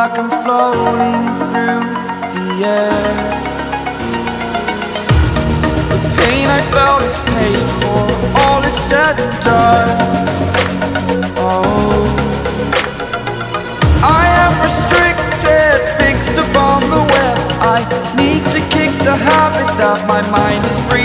like I'm floating through the air. The pain I felt is paid for, all is said and done. Oh, I am restricted, fixed upon the web. I need to kick the habit that my mind is breathing.